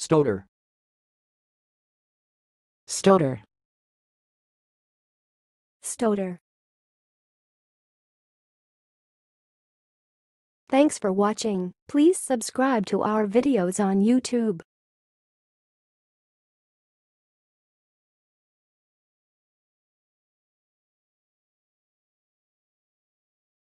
Stoater. Stoater. Stoater. Thanks for watching. Please subscribe to our videos on YouTube.